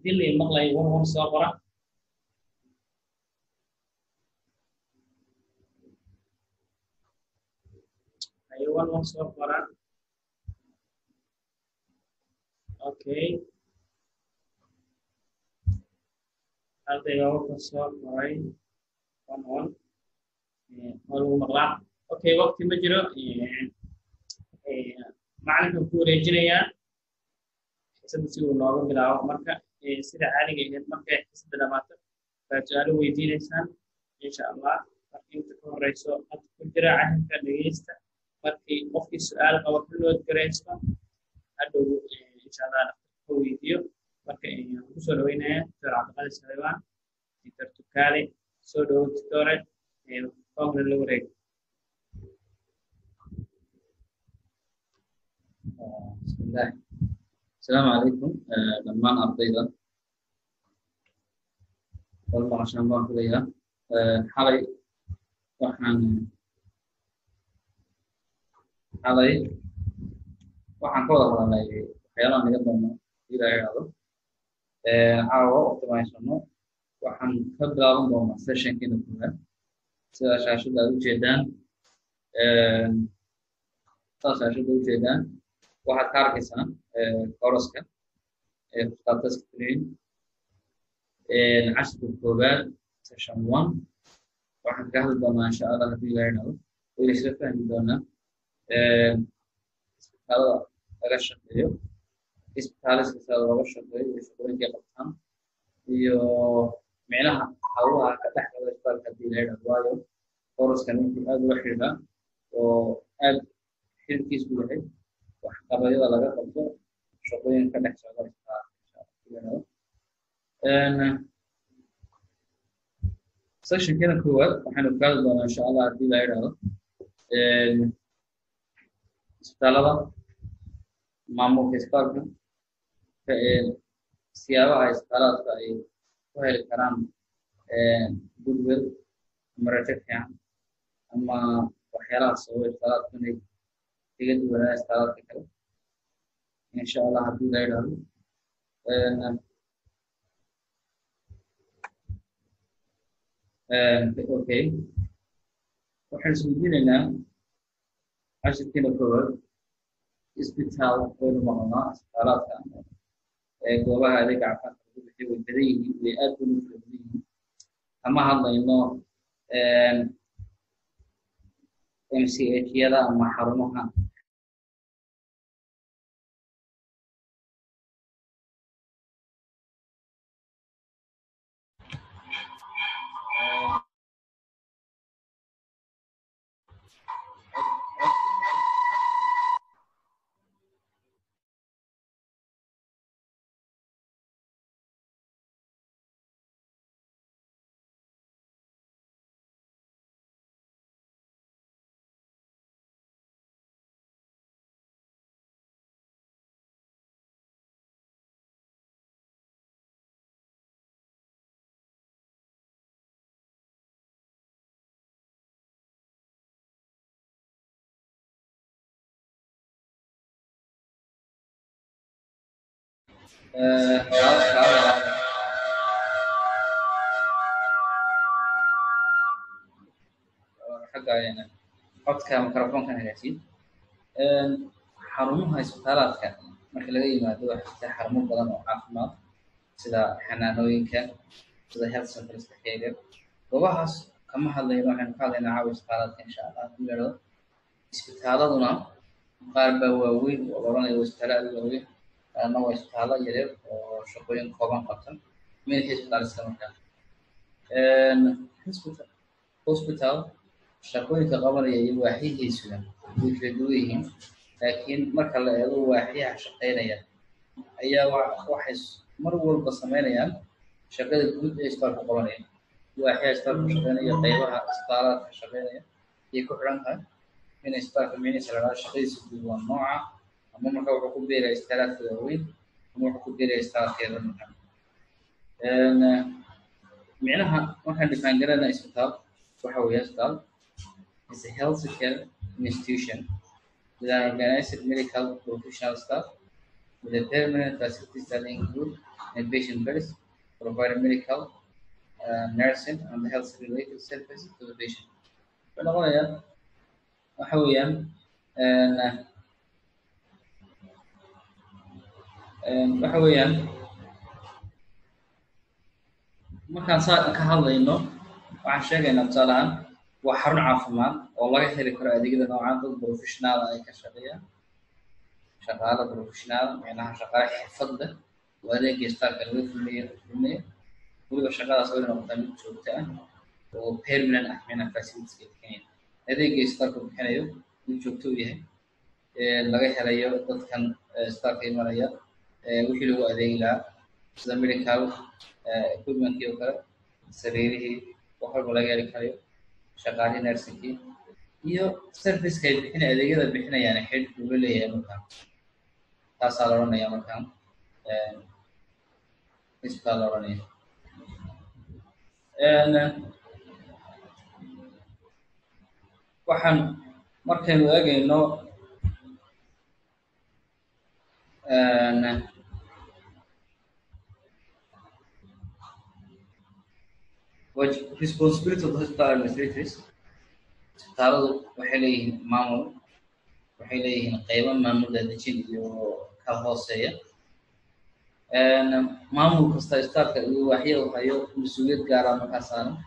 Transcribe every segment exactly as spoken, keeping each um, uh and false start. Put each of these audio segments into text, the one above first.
اللي مقلي ون ون صابرة أي ون ون صابرة أوكي هذا يوم صابرة ون ون هو مقلع أوكي وقت مجرى معلم كوري جنيا حسب سوى نوع من العوام مركا سيدا عالي جيد مركا حسب دلامات فجالو ويدين إنسان إن شاء الله مركين تكون رئيسو أتكون جرى عهد كالليستا مركي مفكي السؤال أو كله تقريسو أدو إن شاء الله نفتحه ويديو مركا وصول وينه ترى عبقال السليمان ترتكالي سودو تتورد فوق اللوريك بسم الله السلام عليكم دمان أرضيدا والله عشان الله عليها حالي وحن حالي وحن كودا ولا حيلا نقدم إلى هذا عاو طبعا شنو وحن كبر عندهم سيشن كده كلها سواء شاشة ده جدا سواء شاشة ده جدا waxaad ka arkaysaan koroska khudbada screen cashirka koobaad session one waxaan ka hadli doonaa insha allah haddii la yidhaahdo wayna isla fahmi doonaa isbitaalada laga shaqeeyo isbitaaliska sida looga shaqeeyo iyo shaqooyinkay qabtaan iyo micnaha hawlaha ka dhex gala isbitaalka haddii la yidhaahdo waayo koroskan wuxuu aad ula xidhiidhaa oo aad xididkiisu yahay waxqabadyada laga qabto shaqooyin ka dhex socda sessionkana koowaad waxaanu kaadi doonaa insha allah haddii la yidhaahdo isbitaalada maamulka isbitaalka siyaabaha isbitaalaadka ay ku heli karaan goodwill ama rajo fiican ama waxyaalaha sababa isbitaalaadku inay iga duwanaa isbitaaladka kale insha allah haddii la yidhaahdo okay waxaan isweydiinaynaa cashirkiina koowaad isbitaal waynu maqnaa isbitaalaadka goobaha adeega caafimaadka lagu bixiyo way badan yihiin way aad u kala badan yihiin kama hadlayno M C H-yada ama xarumaha xagga codka mikrofoonka hagaajin xarumaha isbitaalaadka marka laga yimaado waxaa jirta xarumo badan oo caafimaad sida xanaanooyinka sida health centers keega goobahaas kama hadlayno waxaynu ka hadlaynaa caawa isbitaalaadka insha allah haddii la yidhaahdo isbitaaladuna qaar baa waaweyn oo la odhanayo isbitaalaad waaweyn qaarna waa isbitaalo yaryar oo shaqooyin kooban qabtan madaxa isbitaaliska markaa hospital shaqooyinka qabanaya iyo waaxihiisuna way kala duwan yihiin laakiin marka la eego waaxiyaha shaqeynaya ayaa waxay mar walba sameynayaan shaqada guud ee isbitaalka qabanaya waaxiyaha isbitaalka shaqeynaya qaybaha isbitaalaadka shaqeynaya ayay ku xidhan tahay in isbitaalka micnihiisa la dhahdo shaqadiisa guud waa nooca ama marka wuxuu ku beeraya isbitaalaadka waaweyn ama wuxuu ku beeraya isbitaalaadka yar marka micnaha waxaan dhifaan garanaa isbitaal waxa weeye isbitaal is a healthcare institution with an organized medical professional staff with the permanent facilities that include inpatient beds, provide medical, uh, nursing, and health-related services to the patient. فنقول waxa weeyaan waxa weeyaan markaan saa ka hadlayno waxaan sheegaynaa tusaale ahaan waa xarun caafimaad oo laga heli karo adeegyada noocaan dad professional ay ka shaqeeyaan shaqaale professional macnaha shaqaale xirfad leh oo adeegga isbitaalka laga fulinayo fulinayo weliba shaqadaas oo noqota mid joogto ah oo permanent ah macnaha facilities ka keenaya adeegga isbitaalka bixinayo mid joogto u yahay laga helayo dadkan isbitaalka imanaya wixii lagu adeegi lahaa sida medical equipmentkii oo kale sariirihii wax walba laga heli karayo shaqaalihii nursingkii iyo serviceka ay bixinaya adeegyada bixinayaan xidh ula leeyahay markaan taasaa la odhanaya markaan isbitaal la odhanaya waxaan markaynu eegayno responsibility of the hospital administrators isbitaaladu waxay leeyihiin maamul waxay leeyihiin qaybo maamul dadejin iyo kala hooseeya maamul kasta isbitaalka iyo waxyo uu hayo mas-uuliyad gaar ah markaa saaran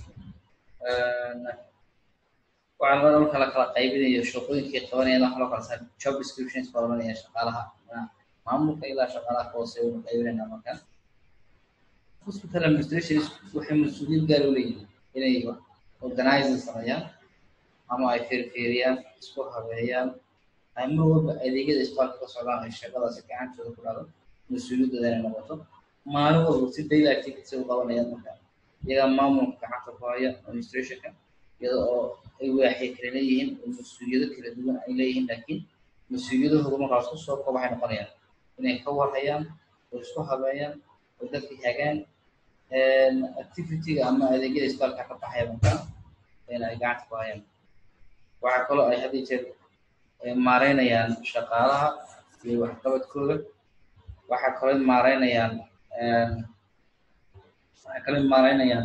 waxaa loo kala kala qaybinayo shaqooyinkii qabanayaan waxa loo kala saaray job descriptions baa oranaya shaqaalaha maamulka ilaa shaqaalaha hooseeya uu qaybinayna markaa hospital administrators waxay mas-uuliyad gaar u leeyihiin inay organizing sameeyaan ama ay fiirfiiriyaan isku habeeyaan ay mar walba adeegyada isbitaalka ka socdaan ay shaqadaasi gacantooda ku dhacdo mas-uuliyadooda inay noqoto maalin walba si daily activities u qabanayaan markaa iyagaa maamulka gacanta ku haya administrationka iyada oo ay waaxya kala leeyihiin oo mas-uuliyado kala duwan ay leeyihiin laakiin mas-uuliyadahooda markaas ku soo koob waxay noqonayaan inay ka warhayaan oo isku habeeyaan oo dadka hagaan activity-ga ama adeegyada isbitaalka ka baxaya markaa in ay gacanta ku hayaan waxaa kaloo ay had iyo jeer maareynayaan shaqaalaha iyo waxqabadkooda waxaa kaloo maareynayaan waxaa kaloo maareynayaan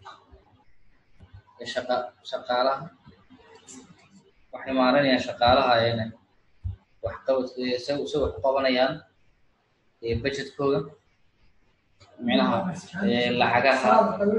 shaqa shaqaalaha waxay maareynayaan shaqaalaha ayana waxqabadkooda isaga isaga wax qabanayaan budgetkooda micnaha lacagaha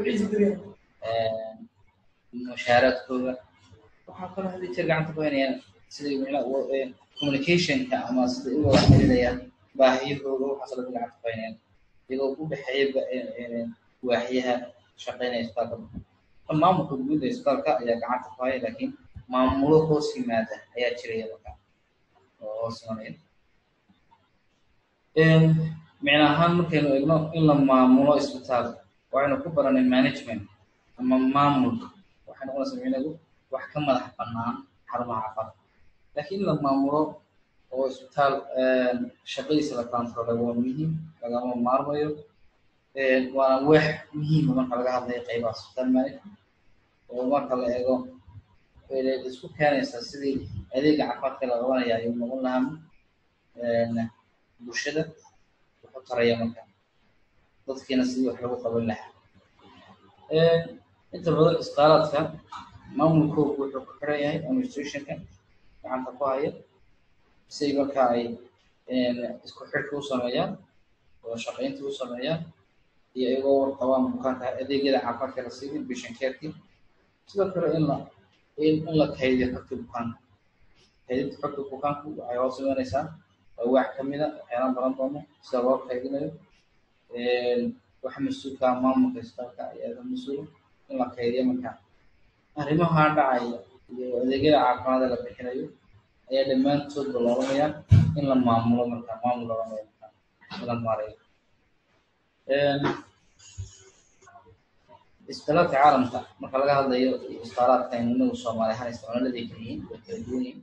mushaaraadkooda waxaa kaloo hadii jeer gacanta ku haynayaan sida micnaha communicationka ama sida u wada xiriirayaan baahiyahooda waxaas la gacanta ku haynayaan iyagoo u dhexeeya waaxyaha shaqeynaya isbitaalka maamulka guud ee isbitaalka ayaa gacanta ku haya laakiin maamulo hoos yimaada ayaa jiraya markaa oo hoos imanaya micna ahaan markaynu eegno in la maamulo isbitaal waxaynu ku baranay management ama maamul waxay noqonaysaa micnaheedu wax ka madax bannaan xarumaha caafimaadka laakiin in la maamulo oo isbitaal shaqadiisa la controlay waa muhiim lagama maarmayo waana wax muhiima marka laga hadlayo qaybaha isbitaal management oo marka la eego isku keenaysa sidii adeega caafimaadka la qabanaya ayuu noqon lahaa bulshada wuxuu taraya marka dadkiina sidii wax lagu qaban lahaa inta badan isbitaalaadka maamulkooda wuxuu ku xiran yahay administrationka gacanta ku haya si marka ay isku xirka u sameeyaan oo shaqaynta u sameeyaan iyo iyagoo warqabaan bukaanka adeegyada caafimaadka la siiyay patient care-kii sidoo kale in la in la kaydiyo xogta bukaanka kaydinta xogta bukaanku waxay hoos imanaysaa wax ka mid ah waxyaala baran doono sida loo kaydinayo waxa mas-uulka maamulka isbitaalka ayaa mas-uul in la kaydiyo markaa arrimaha dhacaya iyo adeegyada caafimaadka la bixinayo ayaa dhammaantoodba la odhanayaa in la maamulo markaa maamul la odhanayo markaa in la maareeyo isbitaalka caalamka marka laga hadlayo isbitaalka inagu Soomaali ahaan isticmaaladii kaliyiin way kala duwan yihiin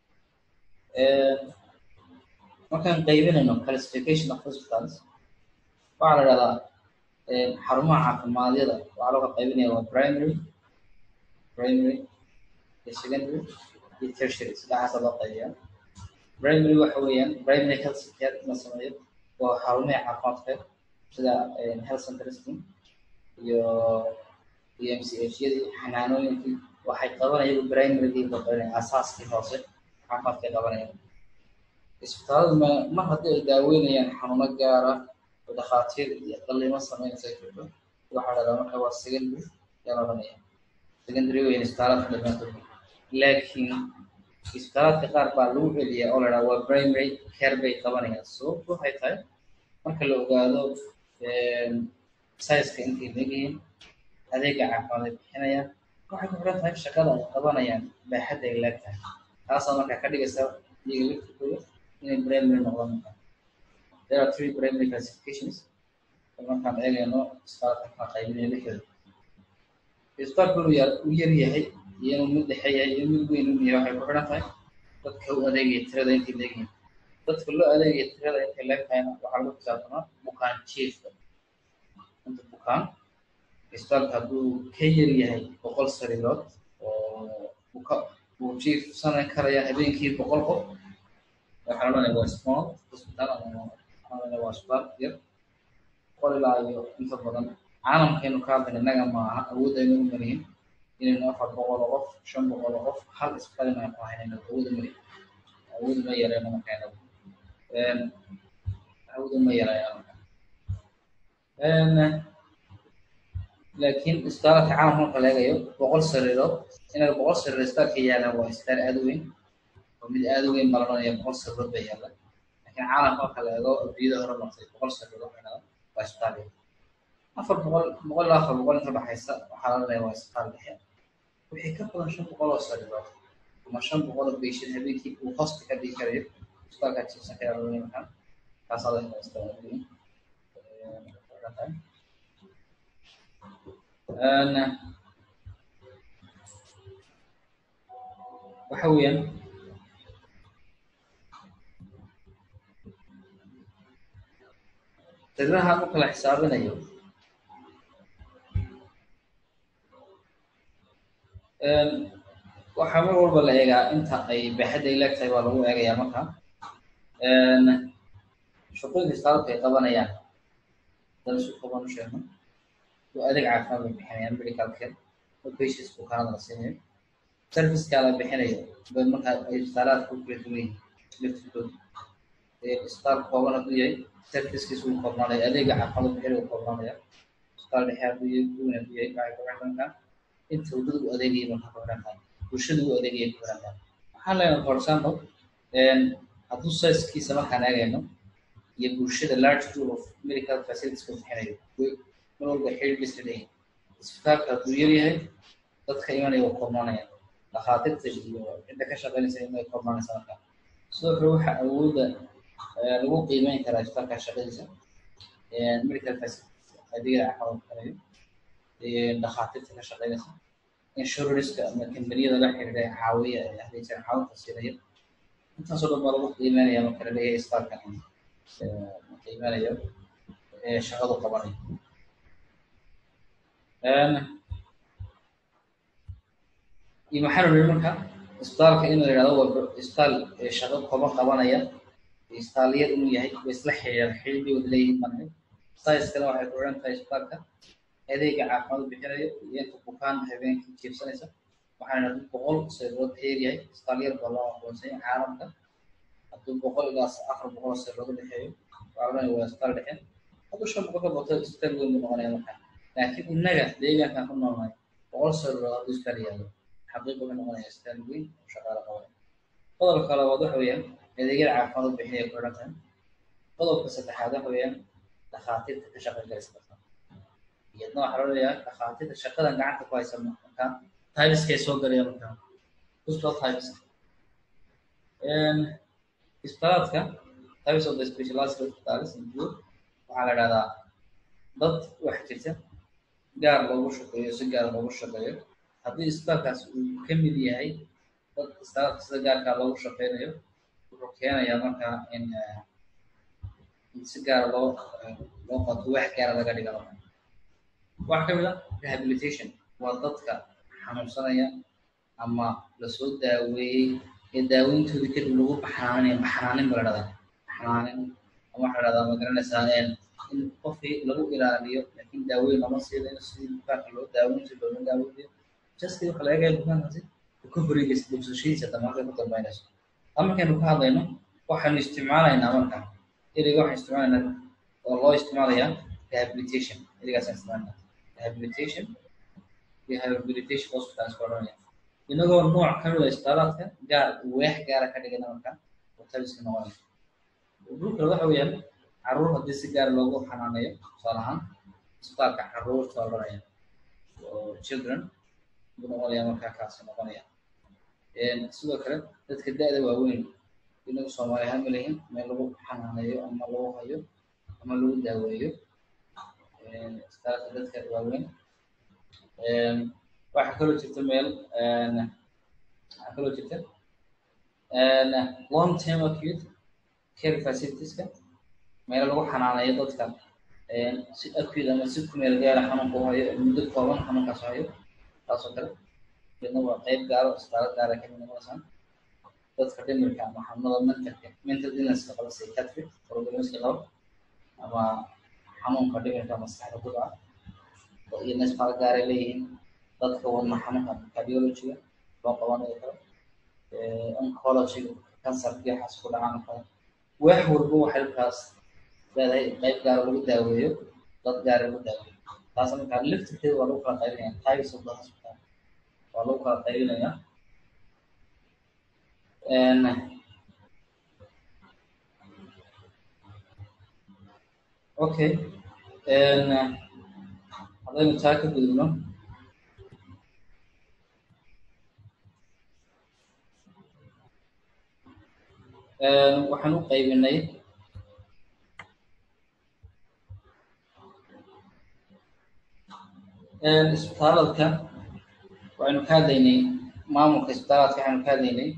markaan qaybinayno classification of hospitals waxaa la dhahdaa xarumaha caafimaadiyada waxaa loo qaybinaya waa primary primary iyo secondary iyo tertiary sidaas loo qaybiyaa primary waxa weeyaan primary health care la sameeyo waa xarumaha caafimaadka sida health centers iyo iyo M C H-yadii xanaanooyinkii waxay qabanayaan primary qabanayaan asaaskii hoose caafimaadka qabanayaan isbitaalada ma haddii ay daaweynayaan xanuuno gaar ah oo dhakhaatiir iyo qalliimo sameynaysa jirto waxa la dhahaa marka waa secondary yaranaya secondary weyn isbitaalada dhamaantood laakiin isbitaalada qaar baa lagu celiyaa oo la dhahaa waa primary care bay qabanayaan sababtu waxay tahay marka la ogaado size-ka intay leeyihiin adeega caafimaad ay bixinayaan waxay ku xiran tahay shaqada ay qabanayaan baaxadda ay leegtahay taasoo markaa ka dhigaysa iyaga laftirkooda inay primary noqdaan markaa there are three primary classifications markaan eegayno isbitaalka kala qaybinaya lixda isbitaalku uu yar yahay iyo inuu mid dhexe yahay iyo mid weyn uu yahay waxay ku xiran tahay dadka u adeegaya tirada intay leeyihiin dadka loo adeegaya tirada intay leegtahayna waxaa lagu xisaabtamaa bukaan jiifka inta bukaan isbitaalka hadduu ka yar yahay boqol sariirood oo buka uu jiifsan karaya habeenkii boqol qof waxaa la waa small hospital ama waa isbitaal yar boqol ilaa iyo inta badan caalamkeenu ka hadlayna innaga maaha awood aynu u marihin inaynu afar boqol oo qof shan boqol oo qof hal isbitaal inaan ku haynayno awood mari awood ma yarayno markaana awood ma yarayno laakiin isbitaalka caalamka marka la eegayo boqol sariirood inaga boqol sariir isbitaalka yaalaan waa isbitaal aad u weyn oo mid aad u weyn malanaya boqol sariirood bay yaalaan laakiin caalamka marka la eego adduunyada hore martay boqol sariirood waxay dhahaan waa isbitaal afar boqol boqol ilaa afar boqol inta baxaysa waxaa la leeyahay waa isbitaal dhexe wixii ka badan shan boqol oo sariirood ama shan boqol oo patient habeenkii uu hosta ka dhigi karayo isbitaalka jiifsan kara loo yaqaan kaasaa la yidhaha isbitaal weyn أنا وحويا تدرها ممكن حسابنا يوم وحمر والله إيجا أنت أي بحد يلك تبى لو إيجا يا مكان شغل يستعرض في طبعا يعني درس طبعا شيء وأدق عفوا بحنيان medical care وبيشيس بكان راسين سيرفيس كلا بحنيان بمكان إستعارات كوكريتوين لفتود إستعار قوانين بيجي سيرفيس كيسون قوانين أدق عفوا بحنيان قوانين إستعار بحياة بيجي كون بيجي كاي قوانين كان أنت ودود أدقي من قوانين كان وشدو أدقي قوانين كان حالا for example إن هذا سيرفيس كيس ما كان أجينا يبغى شيء the large tool of medical facilities بحنيان من والبا حيل بسلين isbitaalka hadduu yar yahay dadka imanaya waa kormaanaya dhakhaatiirta iyo cidda ka shaqaynaysa inay kormaanaysa marka sidoo kale waxa awooda lagu qiimeyn karaa isbitaalka shaqadiisa medical facilities adeegyada caafimaadka karayo dhakhaatiirta ka shaqaynaysa insurance-ka ama kambaniyada la xiriira caawiya ee adeegyada caawinta siinaya intaasoo dhan baa lagu qiimeynaya marka la leeyahay isbitaalka qiimeynayo shaqadu qabanayo maxaa la yidhi marka isbitaalka in la yidhahdo waa isbitaal shaqo kooban qabanaya isbitaal inuu yahay way isla xiriiraan xiriir bay wada leeyihiin marka size-kana waxay ku xiran tahay isbitaalka adeega caafimaad bixinayo iyo inta bukaan habeenkii jiifsanaysa waxaana hadduu boqol sariirood xiriir yahay isbitaal yar baa loo aqoonsan yahay caalamka hadduu boqol ilaa afar boqol sariirood dhexeeyo waxaa la waa isbitaal dhexe hadduu shan boqol ka bato isbitaal weyn buu noqonaya marka laakiin innaga deegaankan ku noolnahay boqol sariirood hadduu isbitaal yaalo xaqiiqo wuxuu noqonayaa isbitaal weyn oo shaqaale qabanaya qodobka labaad waxa weeyaan adeegyada caafimaad bixinaya ku xiran tahay qodobka saddexaad waxa weeyaan dhakhaatiirta ka shaqaynaysa iyadna waxaa loo leeyahay dhakhaatiirta shaqadan gacanta ku haysa marka typeska soo galaya marka hospital types isbitaaladka types of the specialized hospitals include waxaa la dhahdaa dad wax jirta gaar loogu shaqeeyo si gaar loogu shaqeeyo haddii isbitaalkaas uu ka mid yahay dad isbitaalka sida gaarkaa loogu shaqeynayo wuxuu keenayaa markaa in si gaar loo loo qato wax gaara laga dhigano wax ka mid ah rehabilitation waa dadka xanuunsanaya ama lasoo daaweeyey daaweyntoodii kadib lagu baxnaanin baxnaanin baa la dhahdaa baxnaanin ama waxaa la dhahdaa ma garanaysaa in qofkii lagu ilaaliyo laakiin daaweyn lama siinayo sidii bukaanka loo daaweyn si looga daaweeyo just waxa laga yaabaa bukaankaasi recovery-giisa bogsashadiisa dhammaanteed ku dambeynayso ama markaynu ka hadlayno waxaanu isticmaalaynaa markaa ereyga waxaan isticmaalaynaa oo loo isticmaalayaa rehabilitation ereygaasaan isticmaalnaa rehabilitation iyo rehabilitation hospitals ku odhanaya inagoo nooc ka mid a isbitaalaadka gaar weex gaara ka dhigana markaa hoteliska noqonaya gruupka waxa weeyaan carruur haddii si gaar loogu xanaaneeyo tusaale ahaan isbitaalka carruurta odhanaya oo children buu noqonaya markaa kaasi noqonaya sidoo kale dadka da-da waaweyn inagu soomaali ahaan ma lehin meel lagu xanaaneeyo ama lagu hayo ama lagu daaweeyo isbitaalka dadka waaweyn waxaa kaloo jirta meel waxaa kaloo jirta long term acute care facilitieska meel lagu xanaaneeyo dadka si acute ama si ku meel gaara xanuunka u hayo muddo kooban xanuunkaas hayo taasoo kale iyadna waa qayb gaaro isbitaalo gaara ka mid noqonaysaa dadka dhimirka ama xanuunada mentalka mental illnesska qaba psychiatric problemska qaba ama xanuunka dhimirka maskaxda ku dhaca oo iyadna isbitaalo gaara leeyihiin dadka wadna xanuunka cardiology loo qabanayo kale oncology kansarkii waxaas ku dhacaan kale wax walba waxay halkaas leedahay qayb gaara lagu daaweeyo dad gaara lagu daaweeyo taas markaa liftirkeeda waa lagu kala qaybinaya types of the hospital waa lagu kala qaybinaya okay haddaynu taa ka gudubno waxaan u qaybinay isbitaaladka waxaynu ka hadlaynay maamulka isbitaaladka waxaynu ka hadlaynay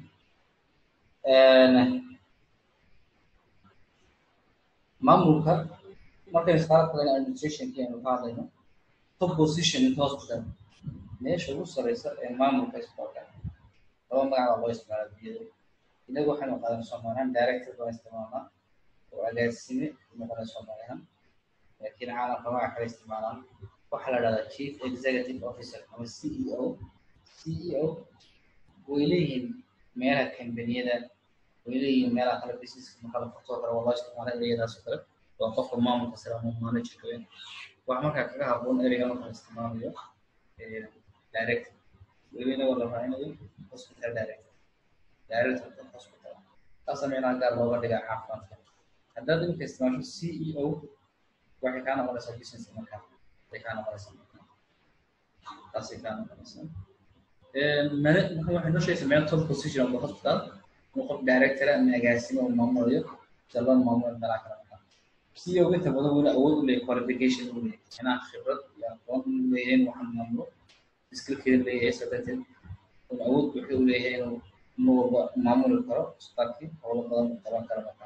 maamulka markaynu isbitaaladka hadlayno administrationki aynu ka hadlayno top position in hospital meesha ugu sareysa ee maamulka isbitaalka laba magac baa loo isticmaala biyada inagu waxaynu qaadan soomaalihan director baan isticmaalnaa oo agaasime noqona soomaalihan laakiin caalamka magaca kale isticmaalaan waxaa la dhahdaa chief executive officer ama c e o c e o way leeyihiin meelaha kambaniyada way leeyihiin meelaha kale businesska makala furtoo kale waa loo isticmaala ereyadaas oo kale waa qofka maamulka sare ama managerka weyn waxa markaa kaga habboon ereyga marka la isticmaalayo director welina waa la raacinayo hospital director director of hospital taasna meelaha gaar looga dhigaa caafimaadka haddaad imika isticmaasho c e o waxay kaa noqonaysaa business markaa way kaa noqonaysaa taasay kaa noqonaysaa mane waxay noo sheegaysaa meel top position of the hospital inuu qof director ama agaasimo uu maamulayo jalban maamul meelaha kale markaa c e o inta badan weli awood u leeyahay qualification u leeyahay inaa khibrad iyo aqoon u leeyahay waxaan maamulo skillkeeda leeyahay sabateed inuu awood buuxda u leeyahay inuu inuu walba maamuli karo isbitaalkii howlo badan u qaban karo markaa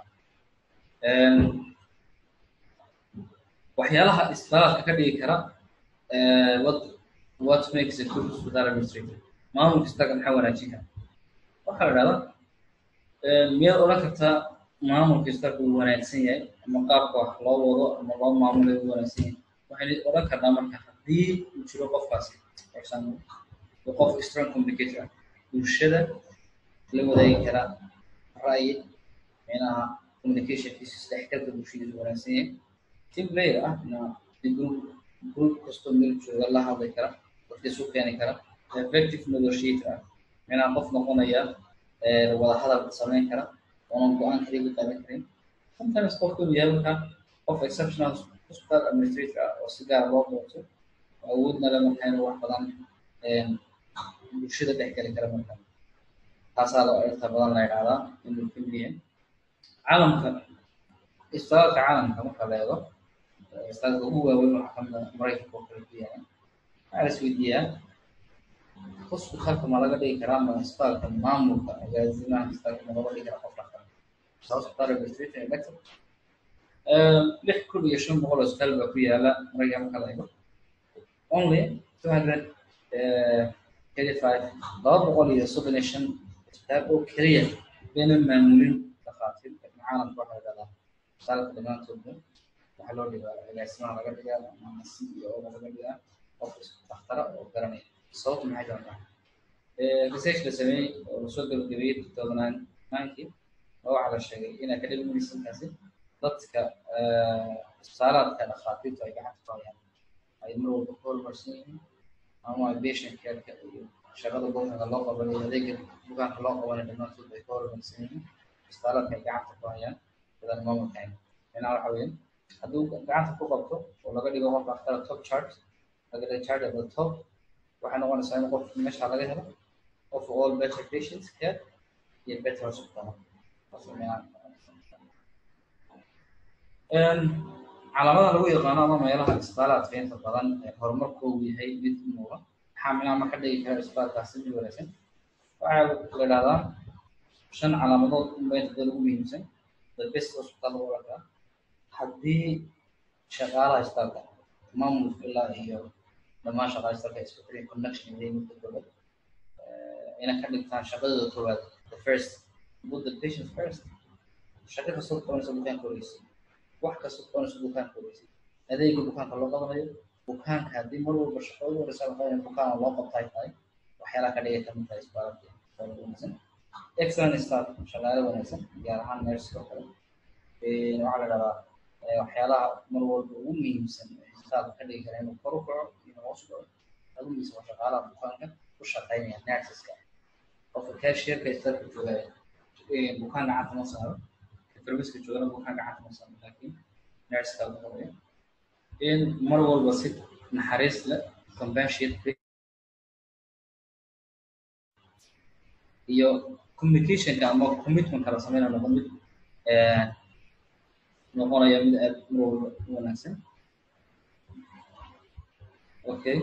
waxyaalaha isbitaalka ka dhigi kara what what makes a good hospital administrator maamulka isbitaalka maxaa wanaajin kara waxaa la dhahdaa miyaad odhan kartaa maamulka isbitaalka uu wanaagsan yahay ama qaabka wax loo wado ama loo maamulayo uu wanaagsan yahay waxaynu odhan karnaa marka haddii uu jiro qofkaasi for example qof strong communicator ah bulshada la wadaagi kara ra'yi meelaha communicationkiisa isdhexgalka bulshadiisa wanaagsan yahay team player ah na group group kastoo meel jooga la hadli kara dadka isu keeni kara effective negotiator ah meelaha qof noqonaya wada hadal samayn kara oonan go-aan kaliga qaadan karin sometimes qofka uu yahay markaa qof exceptional hospital administrator ah oo si gaar loo doorto awoodna le markaa inuu wax badan bulshada dhex gali kara markaa taasaa loo inta badan la yidhahdaa inuu ka mid yahay caalamka isbitaalka caalamka marka la eego isbitaalka ugu waaweyn waxaa kamid ah maraykanka oo kale ku yahay waxaa la isweydiiyaa hospitalka ma laga dhigi karaa ma isbitaalka maamulka agaasimaha isbitaalka ma looga dhigi karaa qof dhaqan hospital administrator elected lix kun iyo shan boqol oo isbitaal baa ku yaala maraykanka marka la eego only two hundred thirty five laba boqol iyo soddon iyo shan isbitaal oo keliya bayna maamulin dhakhaatiir macaalam waxa la dhahdaa isbitaalka dhammaantoodba waxaa loo dhigaa agaasimaha laga dhigaa ama C E O laga dhigaa qof dhakhtara oo garanaya sababta maxay tahay research la sameeyey oo lasoo gabagabeeyey two thousand nine waxaa la sheegay in academic medicine-kaasi dadka isbitaalaadka dhakhaatiirtu ay gacanta ku hayaan ay mar walba ku horumarsan yihiin ama ay patient care-ka iyo shaqada bukaanka loo qabanayo adeega bukaanka loo qabanayo dhammaantood ay ku horumarsan yihiin isbitaalaadka ay gacanta ku hayaan badan maamulkayn macnaha waxa weeye hadduu gacanta ku qabto oo laga dhigo qof dhakhtara top chart laga dhigo chart at the top waxay noqonaysaa in qof meesha laga helo of all better patients care iyo better hospital calaamadaha lagu yaqaano ama meelaha isbitaalaadka inta badan ee horumarkoodu yahay mid muuqda maxaa macnaha ma ka dhigi kara isbitaalkaasi mid wanaagsan waxaa la dhahdaa shan calaamadood unba inta badan ugu muhiimsan the best hospital lagu arkaa haddii shaqaalaha isbitaalka maamulka ilaa iyo dhammaan shaqaalaha isbitaalka isbitaalka connection inay muddo kooban inay ka dhigtaan shaqadooda koowaad the first put the patient first shaqo kastoo qabanaysa bukaanka horeysa wax kastoo qabanaysa bukaanka horeysa adeega bukaanka loo qabanayo bukaanka haddii mar walba shaqo ugu horeysa la qabanayo bukaanka loo qabtay tahay waxyaalaha ka dhigay kamid tahay isbitaalka wanaagsan excellent staff shaqaale wanaagsan gaar ahaan nurse oo kale waxaa la dhahaa waxyaalaha mar walba ugu muhiimsan isbitaalka ka dhigi kara inuu kor u kaco iyo hoos u kaco ugu muhiimsan waa shaqaalaha bukaanka ku shaqeynaya nurseska qofka cashier-ka isbitaalka joogaya bukaan gacanta ma saaro farmasiga joogana bukaan gacanta ma saaro laakiin nurse-ka lagu habeeyo in mar walba si naxariis leh compassionate iyo communication-ka ama commitment-ka la sameynayo noqon mid noqonaya mid aad mar walba u wanaagsan okay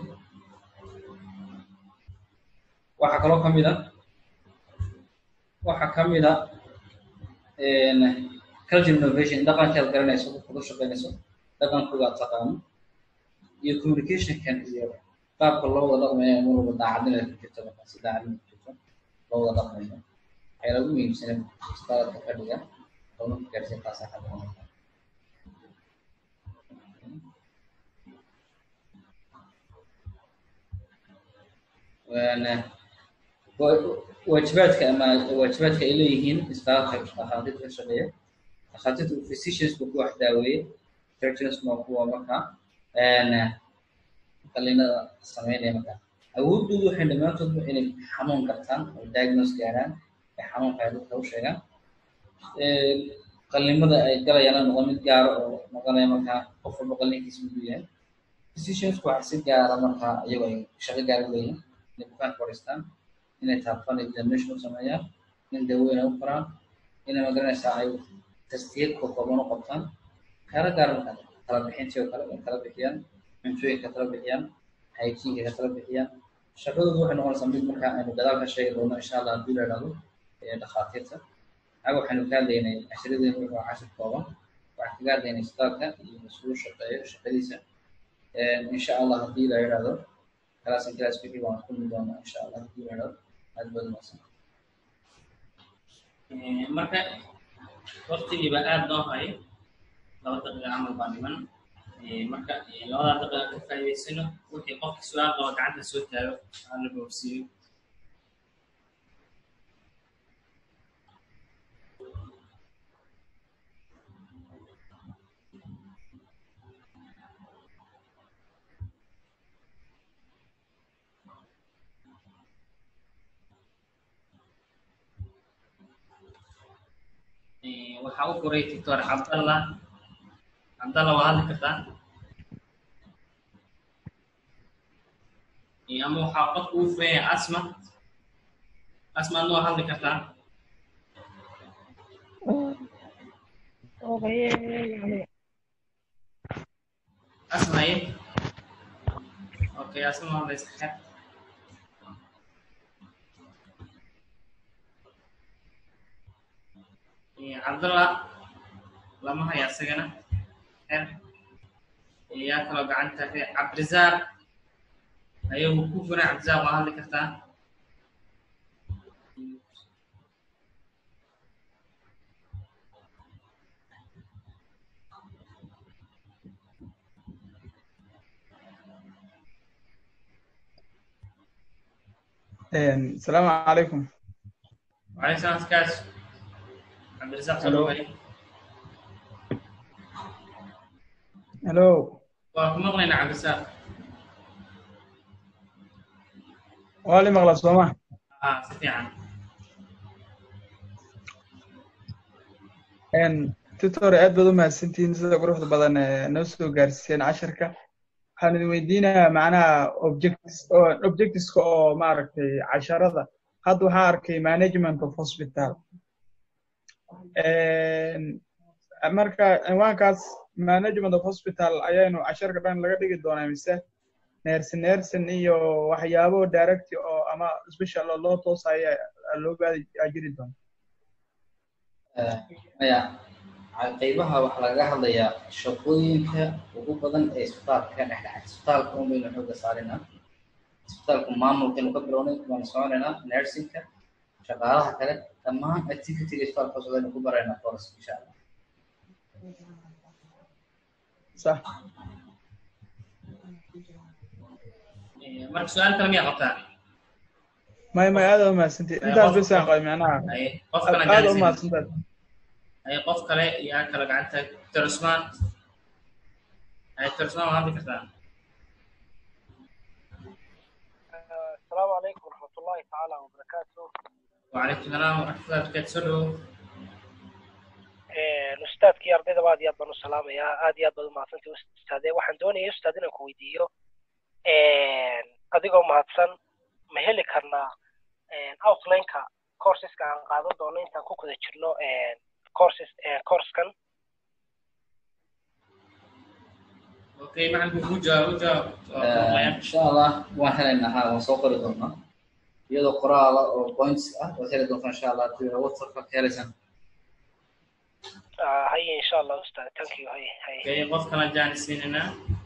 waxaa kaloo kamid ah waxaa kamid ah culture innovation dhaqanka aad garanayso qofka ku shaqeynayso dhaqankooda aad taqaano iyo communication-kan iyo qaabka loo wada dhaqmayo mar walba daacadnimo ku jirto marka si daacadnimo ku jirto loo wada dhaqmayo waxay lagu muhiimsan isbitaalka ka dhiga oo marka gaarsiin taasa ka dhaqanaysa wana waajibaadka ama waajibaadka ay leeyihiin isbitaalka dhakhaatiirta ka shaqeeya dhakhaatiirta physicians ku wax daaweeye surgeons ma kuwa marka qalliinada sameynaya marka awoodoodu waxay dhammaantoodba inay xanuun kartaan oo diagnose gaaraan ee xanuunka ay dadka u sheegaan qalliimada ay galayaan noqon mid gaara oo noqonaya marka qof walba qalliinkiisa mid yahay physicians waxay si gaara marka iyagoo ay shaqo gaar u leeyihiin inay bukaan koristaan inay taabtaan examination u sameeyaan in daweyn ay u qoraan inay magaranaysaa ay tastiye kooban u qabtaan kala gaar marka kala bixintii oo kale kala bixiyaan cuntooyinka kala bixiyaan hygiene-ka kala bixiyaan shaqadoodu waxay noqonaysaa mid marka aynu gadaal ka sheegi doono insha allah haddii la idhaahdo dhakhaatiirta ag waxaynu ka hadlaynay cashiradeen wuxuu cashir kooban waxaan kaga hadlaynay isbitaalka iyo mas-uul shaqeeyo shaqadiisa insha allah haddii la idhaahdo kalaasan kalaas wixii waan kulmi doonaa insha allah haddii la idhaahdo aad baad umahadsan marka waqtigiiba aad noo hay laba daqiiqa camal baa dhiman marka labada daqiiqa ka faa'iidaysano wixii qofka su-aal qaba gacanta soo taago aan la boobsiiyo waxaa u furay doctor cabdallah cabdallah waa hadli kartaa ama waxaa qofka u furaya asma asma adna waa hadli kartaa asma ye okay asma waa hadlaysa xeer cabdallah lama haya isagana xeer yaa kaloo gacanta ka cabdirasaaq ayagu ku furan cabdirasaaq waa hadli kartaa السلام عليكم. وعليكم السلام كاس عبد الرزاق الو صلوبي الو ومغنينا عبد الرزاق والي مغلى سوما اه سفيان ان tutor aad baad u mahadsantihiin sida quruxda badan ee noo soo gaarsiiseen casharka waxaan idin weydiinayaa macnaha objectives oo objectiveska oo maaragtay casharada hadda waxaan arkay management of hospital marka cinwaankaas management of hospital ayaynu casharka dhan laga dhigi doonaa mise nursing nursing iyo waxyaabo direct oo ama special oo loo toosayo loo gaadi jiri doono maya qaybaha waxa laga hadlayaa shaqooyinka ugu badan ee isbitaalka ka dhex dhacay isbitaalka oo baynu xooga saarina isbitaalka maamulka inuu ka bilownay waan soconaynaa nursingka shaqaalaha kale dhammaan activity-ga isbitaalka soo aynu ku baraynaa course insha Allah صح marka su'aal kale miyaa qabtaa ما ما هذا ما سنتي انت بس قاي معناها ay qof kale هذا ما gaarsiin سنتي ay qof kale yaa kala gacanta Tersman ay Tersman waan hadli kartaa السلام عليكم ورحمة الله تعالى وبركاته. وعليكم السلام ورحمة الله وبركاته الأستاذ كي أرضي بعد يبدو السلام يا أدي يبدو ما سنتي أستاذ وحن دوني أستاذنا كويديو أديكم ما هتصن مهلك هرنا أوتلاين كا كورسز كان قاعدة دونين تكو كده تشلو كورسز كورس كان اوكي معك وجا وجا إن شاء الله وحنا ها ونسوق لدونا يدو قراءة أو points أه وثير دونا إن شاء الله تبي واتساب كهرسان هاي إن شاء الله أستاذ thank you هاي هاي اوكي qof kala jaanisiinina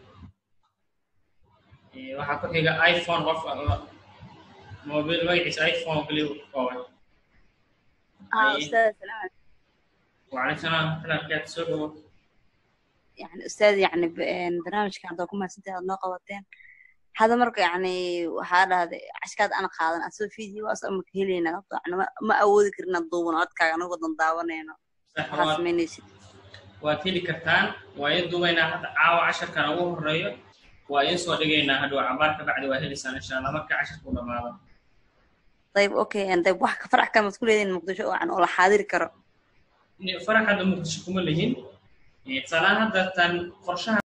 ee waxa ku xiga iPhone qof موبيل magaciisa iPhone kaliya uu qabo اه استاذ سلام وعليكم السلام ورحمة الله وبركاته يعني استاذ يعني ب- برنامج كان دوكم ما سنتي نoo qabateen هذا مرق يعني waxaa dhahday cashkaad ana qaadan asoo video asoo ma heleyna yani ma awoodi karina duuban codkaaga anagu dan daawanayno صح waxaas meynaysid waad heli kartaan waa idin duubaynaa hadda caawa casharkan ugu horeeyo waa idin soo dhigaynaa hadhow cabaar ka bacdi waa heliysaan insha Allah marka casharku dhamaado طيب اوكي انت wax ka farax ka mas'uuliyiin muqdisho oo aan ula xaadir karo farax hadda muqdisho kuma lihin ee salaan hadda tan qorshaha